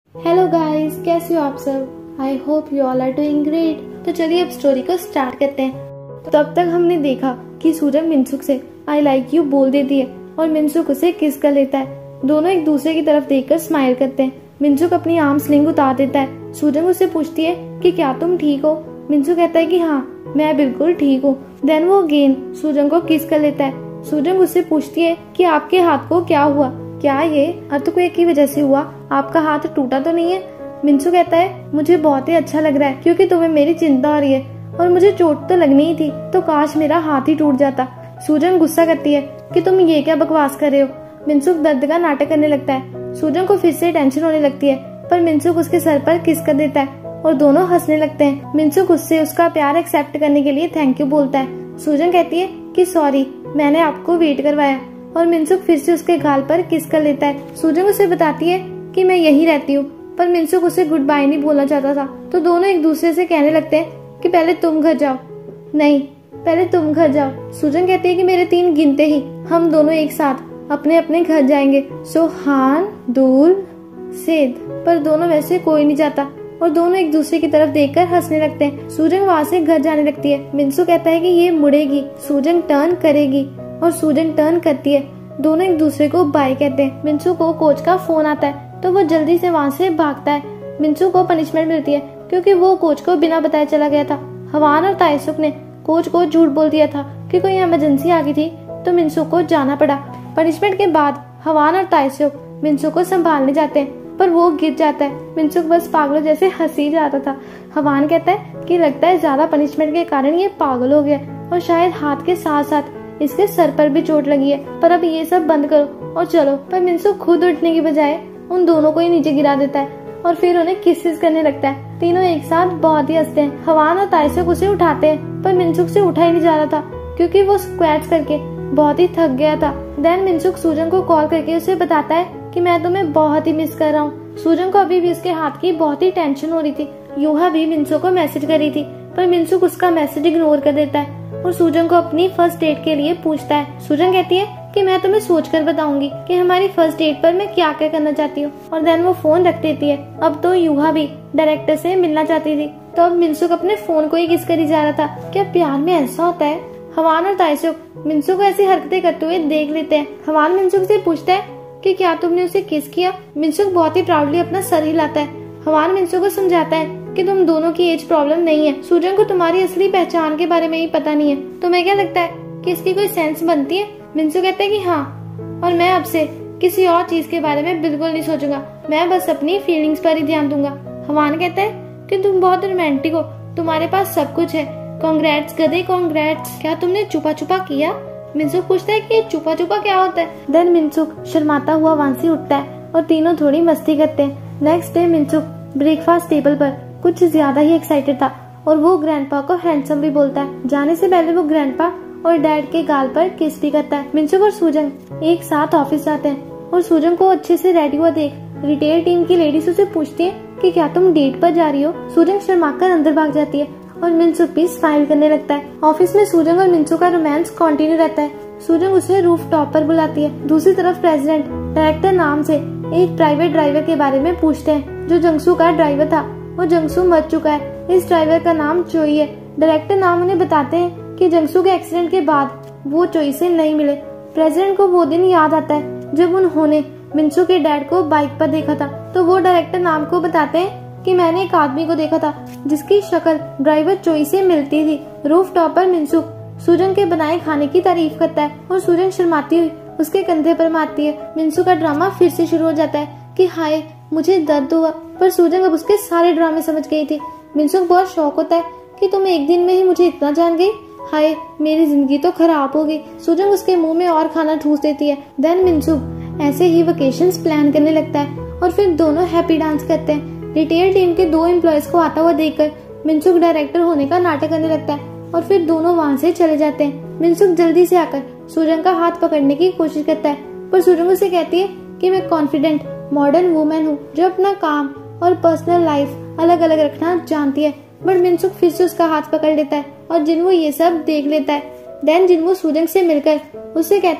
Hello guys, कैसे हो आप सब। I hope you all are doing great. तो चलिए अब स्टोरी को स्टार्ट करते हैं। तो तब तक हमने देखा कि सूजन मिनसुक से आई लाइक यू बोल देती है और मिनसुक उसे किस कर लेता है। दोनों एक दूसरे की तरफ देखकर स्माइल करते हैं। मिनसुक अपनी आर्म स्लिंग उतार देता है। सूजन उससे पूछती है कि क्या तुम ठीक हो। मिनसुक कहता है कि हाँ, मैं बिल्कुल ठीक हूँ। देन वो अगेन सूजन को किस कर लेता है। सूजन उससे पूछती है कि आपके हाथ को क्या हुआ, क्या ये अर्थक्वेक की वजह से हुआ, आपका हाथ टूटा तो नहीं है। मिनसुक कहता है मुझे बहुत ही अच्छा लग रहा है क्योंकि तुम्हें मेरी चिंता हो रही है और मुझे चोट तो लगनी ही थी, तो काश मेरा हाथ ही टूट जाता। सूजन गुस्सा करती है कि तुम ये क्या बकवास कर रहे हो। मिनसुक दर्द का नाटक करने लगता है। सूजन को फिर से टेंशन होने लगती है, पर मिनसुक उसके सर पर किस कर देता है और दोनों हंसने लगते हैं। मिनसुक उससे उसका प्यार एक्सेप्ट करने के लिए थैंक यू बोलता है। सूजन कहती है कि सॉरी, मैंने आपको वेट करवाया, और मिनसुक फिर से उसके गाल पर किस कर लेता है। सूजन उसे बताती है कि मैं यही रहती हूँ, पर मिनसुक उसे गुड बाय नहीं बोलना चाहता था। तो दोनों एक दूसरे से कहने लगते हैं कि पहले तुम घर जाओ, नहीं पहले तुम घर जाओ। सूजन कहती है कि मेरे 3 गिनते ही हम दोनों एक साथ अपने अपने घर जाएंगे। सो हान, दूल, सेद। पर दोनों में से कोई नहीं जाता और दोनों एक दूसरे की तरफ देखकर हंसने लगते हैं। सूजन वहाँ से घर जाने लगती है। मिनसुक कहता है कि ये मुड़ेगी, सूजन टर्न करेगी, और सूजन टर्न करती है। दोनों एक दूसरे को बाय कहते हैं। मिनसुक को कोच का फोन आता है तो वो जल्दी से वहाँ से भागता है। मिनसुक को पनिशमेंट मिलती है क्योंकि वो कोच को बिना बताए चला गया था। हवान और ताइसुक ने कोच को झूठ बोल दिया था कि कोई इमरजेंसी आ गई थी, तो मिनसुक को जाना पड़ा। पनिशमेंट के बाद हवान और ताइसुक मिनसुक को संभालने जाते हैं, पर वो गिर जाता है। मिनसुक बस पागलों जैसे हंसी जाता था। हवान कहता है कि लगता है ज्यादा पनिशमेंट के कारण ये पागल हो गया और शायद हाथ के साथ साथ इसके सर पर भी चोट लगी है, पर अब ये सब बंद करो और चलो। पर मिनसुक खुद उठने की बजाय उन दोनों को ही नीचे गिरा देता है और फिर उन्हें किसेस करने लगता है। तीनों एक साथ बहुत ही हंसते हैं। हवान और ताइसुक उसे उठाते हैं, पर मिनसुक से उठा ही नहीं जा रहा था क्योंकि वो स्क्वैट्स करके बहुत ही थक गया था। देन मिनसुक सूजन को कॉल करके उसे बताता है कि मैं तुम्हें बहुत ही मिस कर रहा हूँ। सूजन को अभी भी उसके हाथ की बहुत ही टेंशन हो रही थी। यूहा भी मिनसुक को मैसेज कर रही थी, पर मिनसुक उसका मैसेज इग्नोर कर देता है और सूजन को अपनी फर्स्ट डेट के लिए पूछता है। सूजन कहती है कि मैं तुम्हें सोचकर बताऊंगी कि हमारी फर्स्ट डेट पर मैं क्या क्या करना चाहती हूँ, और देन वो फोन रख देती है। अब तो यूहा भी डायरेक्टर से मिलना चाहती थी, तो अब मिनसुक अपने फोन को ही किस करी जा रहा था। क्या प्यार में ऐसा होता है। हवान और ताइसुक मिनसुक को ऐसी हरकतें करते हुए देख लेते हैं। हवान मिनसुक से पूछता है कि क्या तुमने उसे किस किया। मिनसुक बहुत ही प्राउडली अपना सर हिलाता है। हवान मिनसुक को समझाता है कि तुम दोनों की एज प्रॉब्लम नहीं है। सूजन को तुम्हारी असली पहचान के बारे में ही पता नहीं है। तुम्हें क्या लगता है कि इसकी कोई सेंस बनती है। मिनसुक कहता है कि हाँ, और मैं आपसे किसी और चीज के बारे में बिल्कुल नहीं सोचूंगा, मैं बस अपनी फीलिंग्स पर ही ध्यान दूंगा। हवान कहता है कि तुम बहुत रोमांटिक हो, तुम्हारे पास सब कुछ है। कांग्रेट्स गधे, कांग्रेट्स। क्या तुमने छुपा छुपा किया। मिनसुक पूछता है कि छुपा छुपा क्या होता है। देन मिनसुक शर्माता हुआ वहाँ से उठता है और तीनों थोड़ी मस्ती करते हैं। Next day Minsuk breakfast table पर कुछ ज्यादा ही एक्साइटेड था और वो ग्रैंडपा को हैंडसम भी बोलता है। जाने से पहले वो ग्रैंडपा और डैड के गाल पर किस भी करता है। मिनसुक और सूजन एक साथ ऑफिस जाते हैं और सूजन को अच्छे से रेडी हुआ देख रिटेल टीम की लेडीज उसे पूछती है कि क्या तुम डेट पर जा रही हो। सूजन शर्माकर अंदर भाग जाती है और मिनसुक भी स्माइल करने लगता है। ऑफिस में सूजन और मिनसुक का रोमांस कंटिन्यू रहता है। सूजन उसे रूफ टॉप पर बुलाती है। दूसरी तरफ प्रेसिडेंट डायरेक्टर नाम से एक प्राइवेट ड्राइवर के बारे में पूछते हैं। जो जंगसू का ड्राइवर था वो जंगसू मर चुका है। इस ड्राइवर का नाम चोई है। डायरेक्टर नाम उन्हें बताते हैं कि जंगसू के एक्सीडेंट के बाद वो चोई से नहीं मिले। प्रेसिडेंट को वो दिन याद आता है जब उन्होंने मिनसुक के डैड को बाइक पर देखा था। तो वो डायरेक्टर नाम को बताते हैं कि मैंने एक आदमी को देखा था जिसकी शक्ल ड्राइवर चोई से मिलती थी। रूफ टॉप पर मिनसुक सूजन के बनाए खाने की तारीफ करता है और सूजन शर्माती हुई उसके कंधे पर मारती है। मिनसुक का ड्रामा फिर से शुरू हो जाता है कि हाय मुझे दर्द हुआ, पर सूजन अब उसके सारे ड्रामे समझ गई थी। मिनसुक बहुत शौक होता है कि तुम एक दिन में ही मुझे इतना जान गई, हाय मेरी जिंदगी तो खराब हो गई। सूजन उसके मुंह में और खाना ठूस देती है। देन मिनसुक ऐसे ही वेकेशंस प्लान करने लगता है और फिर दोनों हैप्पी डांस करते हैं। रिटेल टीम के 2 एम्प्लॉयज को आता हुआ देखकर मिनसुक डायरेक्टर होने का नाटक करने लगता है और फिर दोनों वहाँ से चले जाते हैं। मिनसुक जल्दी से आकर सूजन का हाथ पकड़ने की कोशिश करता है, पर सूजन उसे कहती है कि मैं कॉन्फिडेंट मॉडर्न वुमेन हूँ जो अपना काम और पर्सनल लाइफ अलग अलग रखना जानती है। बट मिनसुक फिर से उसका हाथ पकड़ लेता है और जिन्वो ये सब देख लेता है। देन जिन्वो सूजन से मिलकर उससे कहता है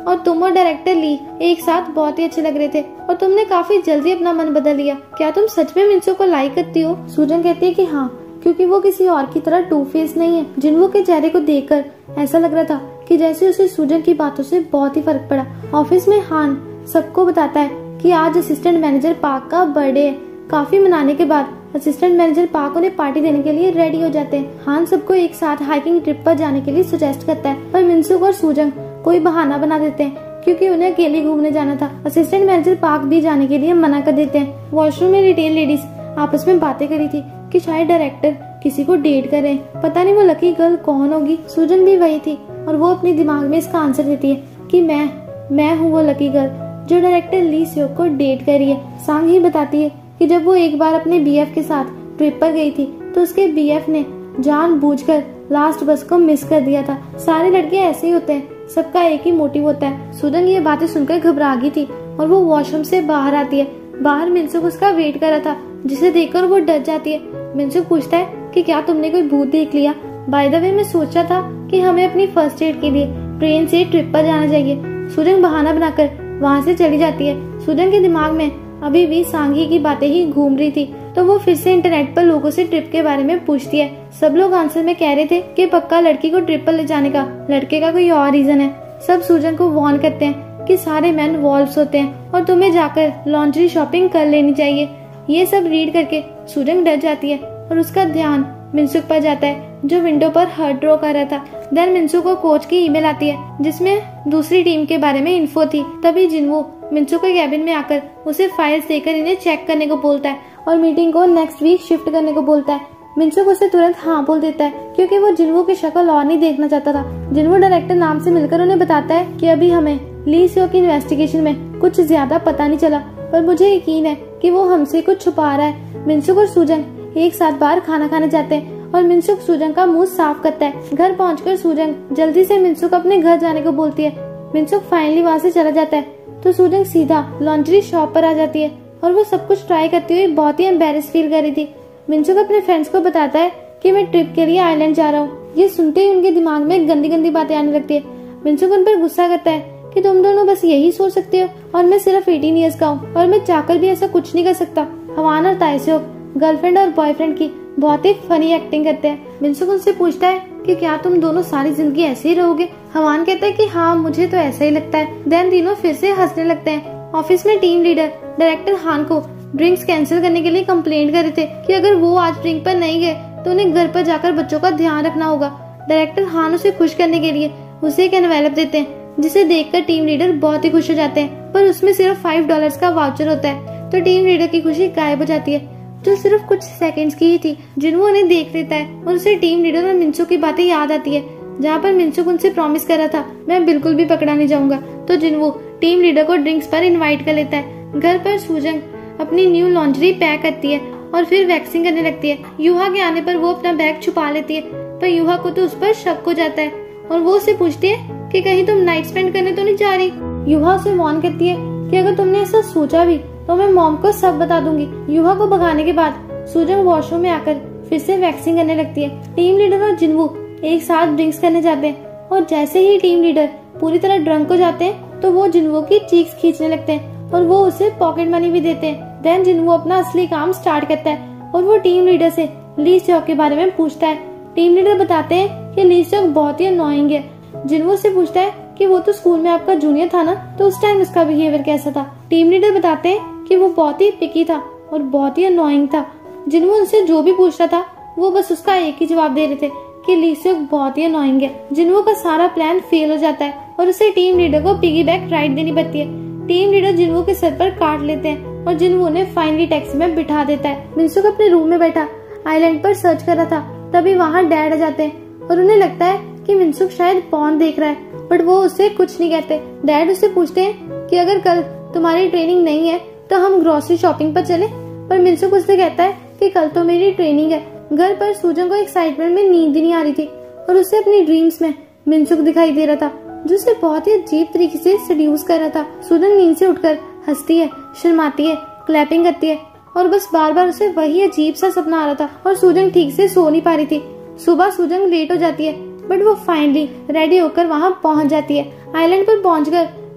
और तुम और डायरेक्टर ली एक साथ बहुत ही अच्छे लग रहे थे और तुमने काफी जल्दी अपना मन बदल लिया। क्या तुम सच में मिंसू को लाइक करती हो? सूजन कहती है कि हाँ, क्योंकि वो किसी और की तरह टू फेस नहीं है। जिनवो के चेहरे को देखकर ऐसा लग रहा था कि जैसे उसे सूजन की बातों से बहुत ही फर्क पड़ा। ऑफिस में हान सबको बताता है कि आज असिस्टेंट मैनेजर पार्क का बर्थडे है। काफी मनाने के बाद असिस्टेंट मैनेजर पार्क उन्हें पार्टी देने के लिए रेडी हो जाते हैं। हान सबको एक साथ हाइकिंग ट्रिप पर जाने के लिए सजेस्ट करता है, पर मिनसुक और सूजन कोई बहाना बना देते हैं क्योंकि उन्हें अकेले घूमने जाना था। असिस्टेंट मैनेजर पार्क भी जाने के लिए मना कर देते हैं। वॉशरूम में रिटेल लेडीज आपस में बातें करी थी कि शायद डायरेक्टर किसी को डेट करे, पता नहीं वो लकी गर्ल कौन होगी। सूजन भी वही थी और वो अपने दिमाग में इसका आंसर देती है कि मैं हूँ वो लकी गर्ल जो डायरेक्टर ली सियोक को डेट कर रही है। सांग ही बताती है कि जब वो एक बार अपने बीएफ के साथ ट्रिप पर गई थी तो उसके बीएफ ने जानबूझकर लास्ट बस को मिस कर दिया था। सारे लड़के ऐसे ही होते हैं, सबका एक ही मोटिव होता है। सूजन ये बातें सुनकर घबरा गई थी और वो वॉशरूम से बाहर आती है। बाहर मिनसुक उसका वेट कर रहा था, जिसे देखकर वो डर जाती है। मिनसुक पूछता है कि क्या तुमने कोई भूत देख लिया? बाय द वे मैं सोचा था कि हमें अपनी फर्स्ट एड के लिए ट्रेन से ट्रिप पर जाना चाहिए। सूजन बहाना बनाकर वहाँ से चली जाती है। सूजन के दिमाग में अभी भी सांगी की बातें ही घूम रही थी, तो वो फिर से इंटरनेट पर लोगों से ट्रिप के बारे में पूछती है। सब लोग आंसर में कह रहे थे कि पक्का लड़की को ट्रिप पर ले जाने का लड़के का कोई और रीजन है। सब सूजन को वार्न करते हैं कि सारे मैन वॉल्व्स होते हैं और तुम्हें जाकर लॉन्ड्री शॉपिंग कर लेनी चाहिए। ये सब रीड करके सूजन डर जाती है और उसका ध्यान मिनसुक पर जाता है जो विंडो पर हार्ट ड्रॉ कर रहा था। देन मिनसुक को कोच की ईमेल आती है जिसमें दूसरी टीम के बारे में इन्फो थी। तभी जिनवो मिनसुक के कैबिन में आकर उसे फाइल्स देकर इन्हें चेक करने को बोलता है और मीटिंग को नेक्स्ट वीक शिफ्ट करने को बोलता है। मिनसुक उसे तुरंत हाँ बोल देता है क्योंकि वो जिनवो की शक्ल और नहीं देखना चाहता था। जिनवो डायरेक्टर नाम से मिलकर उन्हें बताता है कि अभी हमें ली सियोक की इन्वेस्टिगेशन में कुछ ज्यादा पता नहीं चला, पर मुझे यकीन है कि वो हमसे कुछ छुपा रहा है। मिनसुक और सूजन एक साथ बाहर खाना खाने जाते हैं और मिनसुक सूजन का मुंह साफ करता है। घर पहुंचकर सूजन जल्दी से मिनसुक अपने घर जाने को बोलती है। मिनसुक फाइनली वहाँ से चला जाता है तो सूजन सीधा लॉन्ड्री शॉप पर आ जाती है और वो सब कुछ ट्राई करती हुई बहुत ही एम्बेरस फील कर रही थी। मिनसुक अपने फ्रेंड्स को बताता है कि मैं ट्रिप के लिए आइलैंड जा रहा हूँ। ये सुनते ही उनके दिमाग में गंदी गंदी बातें आने लगती है। मिनसुक उन पर गुस्सा करता है कि तुम दोनों बस यही सोच सकते हो और मैं सिर्फ 18 ईयर्स का हूँ और मैं चाहकर भी ऐसा कुछ नहीं कर सकता। हवान और ताइसेओक गर्लफ्रेंड और बॉयफ्रेंड की बहुत ही फनी एक्टिंग करते हैं। मिनसुक उनसे पूछता है कि क्या तुम दोनों सारी जिंदगी ऐसे ही रहोगे? हवान कहता है कि हाँ, मुझे तो ऐसा ही लगता है। देन तीनों फिर से हंसने लगते हैं। ऑफिस में टीम लीडर डायरेक्टर हान को ड्रिंक्स कैंसिल करने के लिए कंप्लेंट कर रहे थे कि अगर वो आज ड्रिंक पर नहीं गए तो उन्हें घर पर जाकर बच्चों का ध्यान रखना होगा। डायरेक्टर हान उसे खुश करने के लिए उसे एक एनवेलप देते हैं जिसे देखकर टीम लीडर बहुत ही खुश हो जाते हैं, पर उसमें सिर्फ $5 का वाउचर होता है। तो टीम लीडर की खुशी गायब हो जाती है जो सिर्फ कुछ सेकंड्स की ही थी। जिनवो उन्हें देख लेता है और उसे टीम लीडर और मिनसुक की बातें याद आती है, जहाँ पर मिनसुक उनसे प्रॉमिस कर रहा था मैं बिल्कुल भी पकड़ा नहीं जाऊंगा। तो जिनवो टीम लीडर को ड्रिंक्स पर इनवाइट कर लेता है। घर पर सूजन अपनी न्यू लॉन्ड्री पैक करती है और फिर वैक्सिंग करने लगती है। यूहा के आने पर वो अपना बैग छुपा लेती है, पर यूहा को तो उस पर शक हो जाता है और वो उसे पूछती है कि कहीं तुम नाइट स्पेंड करने तो नहीं जा रही। यूहा उसे वार्न करती है कि अगर तुमने ऐसा सोचा भी तो मैं मॉम को सब बता दूंगी। यूहा को भगाने के बाद सूजन वॉशरूम में आकर फिर से वैक्सिंग करने लगती है। टीम लीडर और जिनवो एक साथ ड्रिंक्स करने जाते हैं और जैसे ही टीम लीडर पूरी तरह ड्रंक हो जाते हैं तो वो जिनवो की चीक्स खींचने लगते हैं और वो उसे पॉकेट मनी भी देते हैं। देन जिनवो अपना असली काम स्टार्ट करता है और वो टीम लीडर से ली सियोक के बारे में पूछता है। टीम लीडर बताते हैं कि ली सियोक बहुत ही अननोइंग है। जिनवो से पूछता है कि वो तो स्कूल में आपका जूनियर था ना, तो उस टाइम उसका बिहेवियर कैसा था? टीम लीडर बताते हैं कि वो बहुत ही पिकी था और बहुत ही अननोइंग था। जिनवो उनसे जो भी पूछ रहा था वो बस उसका एक ही जवाब दे रहे थे कि ली सियोक बहुत ही अननोइंग है। जिनवो का सारा प्लान फेल हो जाता है और उसे टीम लीडर को पिगी बैक राइड देनी पड़ती है। टीम लीडर जिनवो के सर पर काट लेते हैं और जिनवो उन्हें फाइनली टैक्सी में बिठा देता है। मिनसुक अपने रूम में बैठा आइलैंड पर सर्च कर रहा था, तभी वहाँ डैड आ जाते हैं और उन्हें लगता है कि मिनसुक शायद पॉर्न देख रहा है, बट वो उससे कुछ नहीं कहते। डैड उससे पूछते हैं कि अगर कल तुम्हारी ट्रेनिंग नहीं है तो हम ग्रोसरी शॉपिंग पर चले, पर मिनसुक उससे कहता है कि कल तो मेरी ट्रेनिंग है। घर पर सूजन को एक्साइटमेंट में नींद ही नहीं आ रही थी और उसे अपनी ड्रीम्स में मिनसुक दिखाई दे रहा था जो उसे बहुत ही अजीब तरीके से सेड्यूस कर रहा था। सूजन नींद से उठकर हंसती है, शर्माती है, क्लैपिंग करती है और बस बार बार उसे वही अजीब सा सपना आ रहा था और सूजन ठीक से सो नहीं पा रही थी। सुबह सूजन लेट हो जाती है बट वो फाइनली रेडी होकर वहाँ पहुँच जाती है। आइलैंड पर पहुंचकर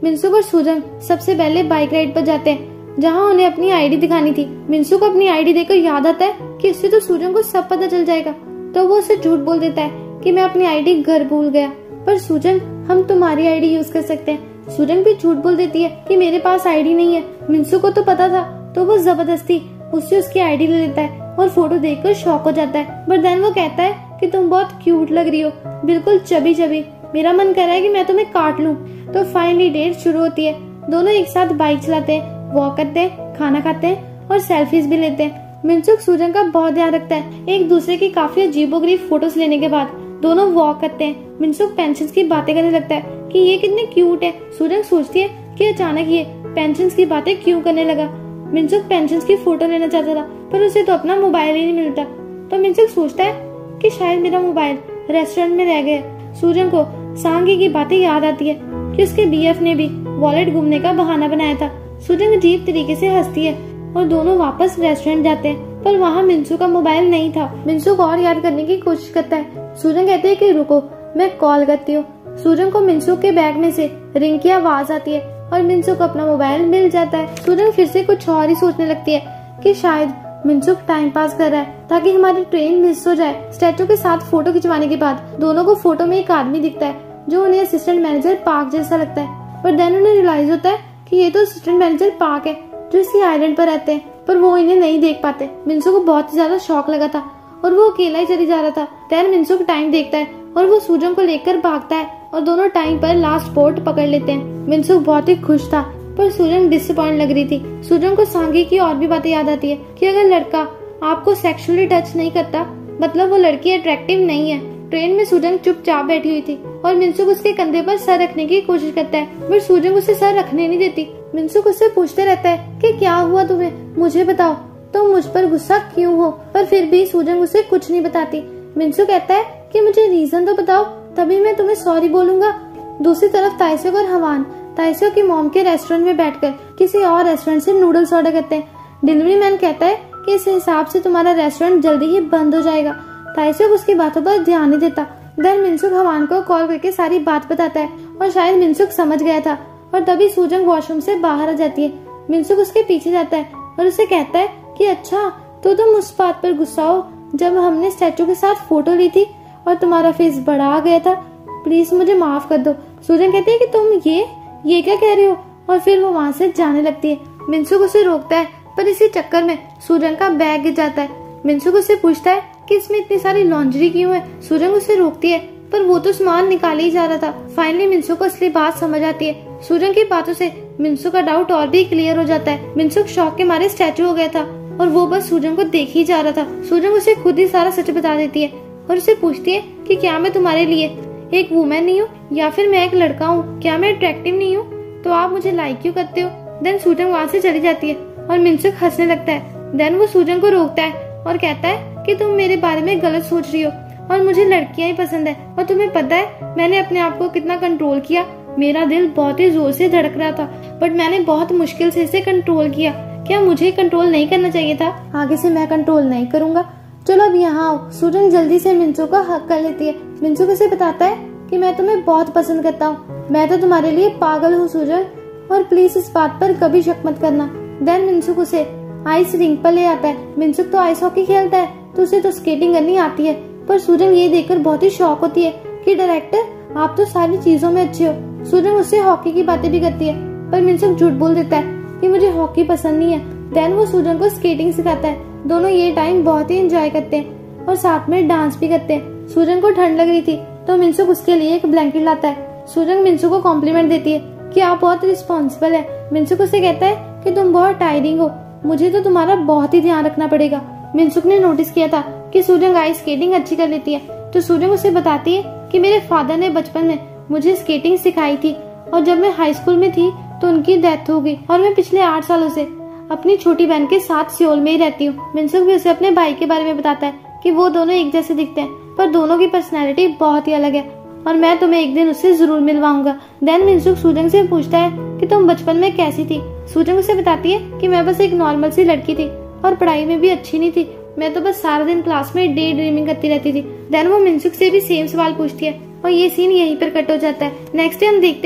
मिनसुक और सूजन सबसे पहले बाइक राइड पर जाते हैं, जहाँ उन्हें अपनी आईडी दिखानी थी। मिनसुक को अपनी आईडी देखकर याद आता है कि इससे तो सूजन को सब पता चल जाएगा, तो वो उसे झूठ बोल देता है कि मैं अपनी आईडी घर भूल गया। पर सूजन, हम तुम्हारी आईडी यूज कर सकते हैं। सूजन भी झूठ बोल देती है कि मेरे पास आईडी नहीं है। मिनसुक को तो पता था, तो वो जबरदस्ती उससे उसकी आईडी ले लेता है और फोटो देखकर शॉक हो जाता है। बट देन वो कहता है कि तुम बहुत क्यूट लग रही हो, बिल्कुल चबी चबी, मेरा मन कर रहा है कि मैं तुम्हें काट लूं। तो फाइनली डेट शुरू होती है। दोनों एक साथ बाइक चलाते हैं, वॉक करते हैं, खाना खाते हैं और सेल्फीज भी लेते हैं। मिनसुक सूजन का बहुत ध्यान रखता है। एक दूसरे की काफी अजीबोगरीब फोटोज लेने के बाद दोनों वॉक करते हैं। मिनसुक पेंशन की बातें करने लगता है कि ये कितने क्यूट है। सूजन सोचती है कि अचानक ये पेंशन की बातें क्यों करने लगा। मिनसुक पेंशन की फोटो लेना चाहता था, पर उसे तो अपना मोबाइल ही नहीं मिलता। तो मिनसुक सोचता है कि शायद मेरा मोबाइल रेस्टोरेंट में रह गया। सूजन को सांगी की बातें याद आती है कि उसके बीएफ ने भी वॉलेट घूमने का बहाना बनाया था। सूजन अजीब तरीके से हंसती है और दोनों वापस रेस्टोरेंट जाते हैं, पर वहाँ मिनसुक का मोबाइल नहीं था। मिनसुक और याद करने की कोशिश करता है। सूजन कहते है कि रुको, मैं कॉल करती हूँ। सूजन को मिनसुक के बैग में से रिंग की आवाज आती है और मिनसुक को अपना मोबाइल मिल जाता है। सूजन फिर से कुछ और ही सोचने लगती है कि शायद मिनसुक टाइम पास कर रहा है ताकि हमारी ट्रेन मिस हो जाए। स्टैचू के साथ फोटो खिंचवाने के बाद दोनों को फोटो में एक आदमी दिखता है जो उन्हें असिस्टेंट मैनेजर पार्क जैसा लगता है। पर देन उन्हें रियलाइज होता है कि ये तो असिस्टेंट मैनेजर पार्क है जो इसी आइलैंड पर रहते हैं, पर वो इन्हें नहीं देख पाते। मिनसुक को बहुत ज्यादा शौक लगा था और वो अकेला ही चली जा रहा था। देन मिनसुक टाइम देखता है और वो सूजन को लेकर भागता है और दोनों टाइम पर लास्ट बोट पकड़ लेते हैं। मिनसुक बहुत ही खुश था, पर सूजन डिसअपॉइंट लग रही थी। सूजन को सांगी की और भी बातें याद आती है कि अगर लड़का आपको सेक्सुअली टच नहीं करता, मतलब वो लड़की अट्रैक्टिव नहीं है। ट्रेन में सूजन चुपचाप बैठी हुई थी और मिनसुक उसके कंधे पर सर रखने की कोशिश करता है, पर सूजन उसे सर रखने नहीं देती। मिनसुक उससे पूछते रहता है कि क्या हुआ तुम्हें, मुझे बताओ, तुम मुझ पर गुस्सा क्यों हो, पर फिर भी सूजन उसे कुछ नहीं बताती। मिनसुक कहता है कि मुझे रीजन तो बताओ, तभी मैं तुम्हें सॉरी बोलूंगा। दूसरी तरफ ताइसुक और हवान ताइसुक की मॉम के रेस्टोरेंट में बैठकर किसी और रेस्टोरेंट से नूडल्स ऑर्डर करते हैं। डिलीवरी मैन कहता है कि इस हिसाब से तुम्हारा रेस्टोरेंट जल्दी ही बंद हो जाएगा। ताइसुक उसकी बातों पर ध्यान नहीं देता। देन मिनसुक हवान को कॉल करके सारी बात बताता है और शायद मिनसुक समझ गया था, और तभी सूजन वॉशरूम से बाहर आ जाती है। मिनसुक उसके पीछे जाता है और उसे कहता है कि अच्छा, तो तुम उस बात पर गुस्सा हो जब हमने स्टैचू के साथ फोटो ली थी और तुम्हारा फेस बड़ा आ गया था, प्लीज मुझे माफ कर दो। सूजन कहती है कि तुम ये क्या कह रहे हो, और फिर वो वहाँ से जाने लगती है। मिनसुक उसे रोकता है, पर इसी चक्कर में सूजन का बैग गिर जाता है। मिनसुक उससे पूछता है कि इसमें इतनी सारी लॉन्ड्री क्यों है। सूजन उसे रोकती है, पर वो तो सामान निकाले ही जा रहा था। फाइनली मिनसुक को असली बात समझ आती है। सूजन की बातों से मिनसुक का डाउट और भी क्लियर हो जाता है। मिनसुक शौक के मारे स्टैचू हो गया था और वो बस सूजन को देख ही जा रहा था। सूजन उसे खुद ही सारा सच बता देती है और उसे पूछती है कि क्या मैं तुम्हारे लिए एक वुमेन नहीं हूँ, या फिर मैं एक लड़का हूँ? क्या मैं अट्रैक्टिव नहीं हूँ? तो आप मुझे लाइक क्यों करते हो? देन सूजन वहाँ से चली जाती है और मिनसुक हंसने लगता है। देन वो सूजन को रोकता है और कहता है कि तुम मेरे बारे में गलत सोच रही हो और मुझे लड़कियां ही पसंद है। और तुम्हें पता है मैंने अपने आप को कितना कंट्रोल किया। मेरा दिल बहुत ही जोर से धड़क रहा था, बट मैंने बहुत मुश्किल से इसे कंट्रोल किया। क्या मुझे कंट्रोल नहीं करना चाहिए था? आगे से मैं कंट्रोल नहीं करूंगा। चलो अब यहाँ आओ। सूजन जल्दी से मिनसुक का हक कर लेती है। मिनसुक उसे बताता है कि मैं तुम्हें बहुत पसंद करता हूँ, मैं तो तुम्हारे लिए पागल हूँ सूजन, और प्लीज इस बात पर कभी शक मत करना। देन मिनसुक उसे आइस रिंग पर ले आता है। मिनसुक तो आइस हॉकी खेलता है, तो उसे तो स्केटिंग करनी आती है, पर सूजन ये देखकर बहुत ही शॉक होती है कि डायरेक्टर आप तो सारी चीजों में अच्छे हो। सूजन उससे हॉकी की बातें भी करती है, पर मिनसुक झूठ बोल देता है कि मुझे हॉकी पसंद नहीं है। देन वो सूजन को स्केटिंग सिखाता है। दोनों ये टाइम बहुत ही एंजॉय करते हैं और साथ में डांस भी करते हैं। सूजन को ठंड लग रही थी, तो मिनसुक उसके लिए एक ब्लैंकेट लाता है। सूजन मिनसुक को कॉम्प्लीमेंट देती है कि आप बहुत रिस्पॉन्सिबल है। मिनसुक उसे कहता है कि तुम बहुत टायरिंग हो, मुझे तो तुम्हारा बहुत ही ध्यान रखना पड़ेगा। मिनसुक ने नोटिस किया था कि सूजन आइस स्केटिंग अच्छी कर लेती है, तो सूजन उसे बताती है कि मेरे फादर ने बचपन में मुझे स्केटिंग सिखाई थी, और जब मैं हाई स्कूल में थी तो उनकी डेथ हो गई, और मैं पिछले 8 सालों से अपनी छोटी बहन के साथ सियोल में ही रहती हूँ। मिनसुक भी उसे अपने भाई के बारे में बताता है कि वो दोनों एक जैसे दिखते हैं, पर दोनों की पर्सनैलिटी बहुत ही अलग है, और मैं तुम्हें एक दिन उससे जरूर मिलवाऊंगा। देन मिनसुक सूजन से पूछता है कि तुम बचपन में कैसी थी। सूजन उसे बताती है कि मैं बस एक नॉर्मल सी लड़की थी और पढ़ाई में भी अच्छी नहीं थी, मैं तो बस सारा दिन क्लास में डे ड्रीमिंग करती रहती थी। देन वो मिनसुक से भी सेम सवाल पूछती है और ये सीन यहीं पर कट हो जाता है। नेक्स्ट डे हम देखते हैं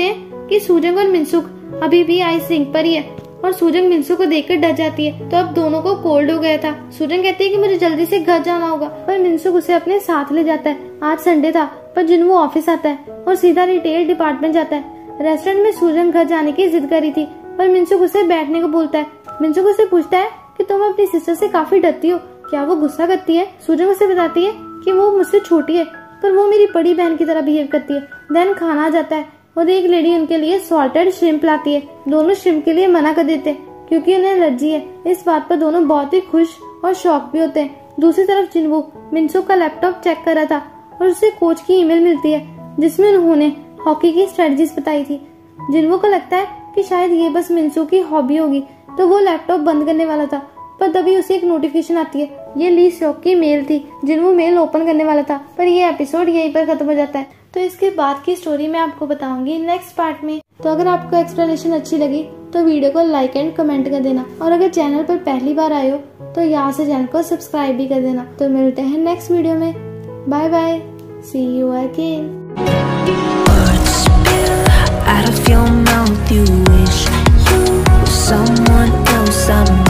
कि सूजन और मिनसुक अभी भी आइस रिंक पर ही है और सूजन मिनसुक को देखकर डर जाती है। तो अब दोनों को कोल्ड हो गया था। सूजन कहती है कि मुझे जल्दी से घर जाना होगा, पर मिनसुक उसे अपने साथ ले जाता है। आज संडे था, पर जिन्वो ऑफिस आता है और सीधा रिटेल डिपार्टमेंट जाता है। रेस्टोरेंट में सूजन घर जाने की जिद करी थी, पर मिनसुक उसे बैठने को बोलता है। मिनसुक उसे पूछता है कि तुम अपनी सिस्टर से काफी डरती हो, क्या वो गुस्सा करती है? सूजन उसे बताती है कि वो मुझसे छोटी है, पर वो मेरी बड़ी बहन की तरह बिहेव करती है। देन खाना आ जाता है और एक लेडी उनके लिए सॉल्टेड श्रिम्प लाती है। दोनों श्रिम्प के लिए मना कर देते हैं क्योंकि उन्हें एलर्जी है। इस बात पर दोनों बहुत ही खुश और शॉक भी होते हैं। दूसरी तरफ जिन्वो मिनसुक का लैपटॉप चेक कर रहा था और उसे कोच की ईमेल मिलती है जिसमें उन्होंने हॉकी की स्ट्रेटजीज बताई थी। जिन्वो को लगता है कि शायद ये बस मिनसुक की हॉबी होगी, तो वो लैपटॉप बंद करने वाला था, पर तभी उसे एक नोटिफिकेशन आती है। ये ली शॉक की मेल थी। जिन्वो मेल ओपन करने वाला था, पर ये एपिसोड यहीं पर खत्म हो जाता है। तो इसके बाद की स्टोरी मैं आपको बताऊंगी नेक्स्ट पार्ट में। तो अगर आपको एक्सप्लेनेशन अच्छी लगी तो वीडियो को लाइक एंड कमेंट कर देना, और अगर चैनल पर पहली बार आए हो तो यहाँ से चैनल को सब्सक्राइब भी कर देना। तो मिलते हैं नेक्स्ट वीडियो में। Bye bye, see you again. Out of your mouth, you wish you were someone else. I'm